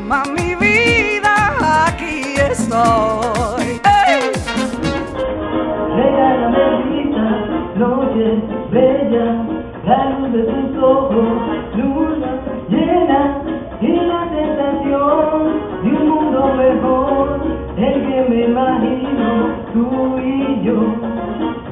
Toma mi vida, aquí estoy. ¡Hey! Regálame vida, noche bella, la luz de tus ojos, luna llena y la sensación de un mundo mejor, el que me imagino tú y yo.